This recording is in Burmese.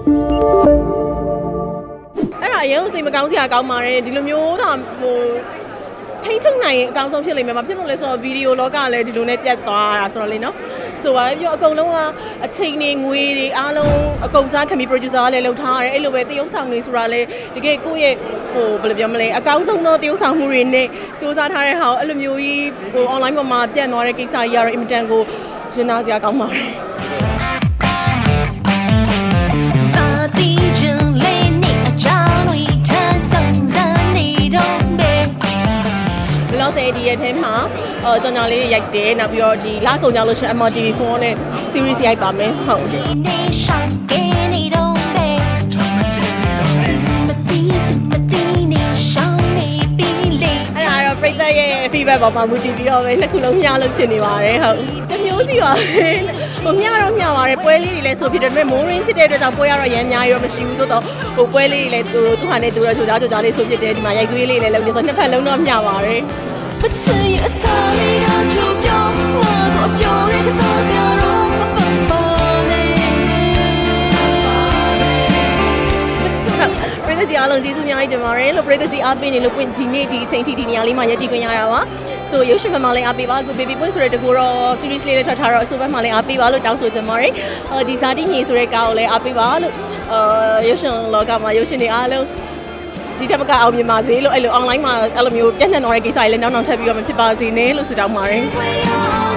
အဲ့ဒါရုံးစိတ်မကောင်းစရာကောင်းပါတယ်ဒီလိုမျိုးသာဟိုထိန်းချုပ်နိုင်အကောင်းဆုံးဖြစ်လိမ့်မယ်မဖြစ်လို့လဲဆိုတော့ဗီဒီယိုလောကလည်းဒီလိုနဲ့ပြတ်သွားတာဆိုတော့လေနော်ဆိုပါပြီးတော့အကုန်လုံးကအချိန်တွေငွေတွေအားလုံးအကုန်စားခံပြီး producer ကလည်းလုပ်ထားရတယ်အဲ့လိုပဲတရုပ်ဆောင်တွေဆိုတာလည်းတကယ်ကိုယ့်ရဲ့ဟိုဘယ်လိုပြောမလဲအကောင်းဆုံးသောတရုပ်ဆောင်မှုတွေနဲ့စူးစမ်းထားတဲ့ဟာကိုအဲ့လိုမျိုးကြီးဟို online ပေါ်မှာပြန့်သွားတဲ့ကိစ္စကြီးကတော့အင်မတန်ကိုရင်နာစရာကောင်းပါတယ်လောက်တဲ့ဒီရဲ့ထဲမှာကြောင်ကြောင်လေးရိုက်တယ်နောက်ပြီးတော့ဒီလကုန်ကြလို့ရှိရင် MRTV4 နဲ့ series ရိုက်ပါမယ်ဟုတ်အဲ့ဒါတော့ပရိသတ်ရဲ့ feedback ပေါ်မှာမူတည်ပြီးတော့ပဲနှစ်ခုလုံးမျှလုပ်ချင်နေပါတယ်ဟုတ်တမျိုးစီပါဟိုမျှတော့မျှပါတယ်ပွဲလေးတွေလည်းဆိုဖြစ်တယ်မိုးရင်းဖြစ်တဲ့အတွက်ကြောင့်ပွဲရတော့ရမ်းအများကြီးတော့မရှိဘူးသို့တော့ဟိုပွဲလေးတွေလည်းသူဟာနဲ့သူတော့ကြိုကြားလေးဆိုဖြစ်တယ်ဒီမှာရိုက်သွေးလေးလည်းလုပ်နေဆိုနှစ်ဖက်လုံးတော့မျှပါတယ်不曾也洒你的主标，我多标人的洒下容不发泪。ပရိသတ်ကြီးအားလုံးကျေးဇူးများကြီးတင်ပါတယ်လို့ပရိသတ်ကြီးအားပေးနေလို့ဒီနေ့ဒီအချိန်ထိဒီနေရာလေးမှာရပ်တည်ခွင့်ရတာပါဆိုရုပ်ရှင်ဘက်မှာလည်းအားပေးပါအခု baby point ဆိုတဲ့တကူတော့ series လေးထွက်ထားတော့အဆိုဘက်မှာလည်းအားပေးပါလို့တောင်းဆိုချင်ပါတယ်ဒီဇာတိညီဆိုတဲ့ကားကိုလည်းအားပေးပါလို့ရုပ်ရှင်လောကမှာရုပ်ရှင်တွေအားလုံးဒီထက်မကအောင်မြင်ပါစေလို့အဲ့လို online မှာအဲ့လိုမျိုးပြန့်နှံ့သွားတဲ့ကိစ္စတွေလည်းနောက်ထပ်ပြီးတော့မဖြစ်ပါစေနဲ့လို့ဆုတောင်းပါတယ်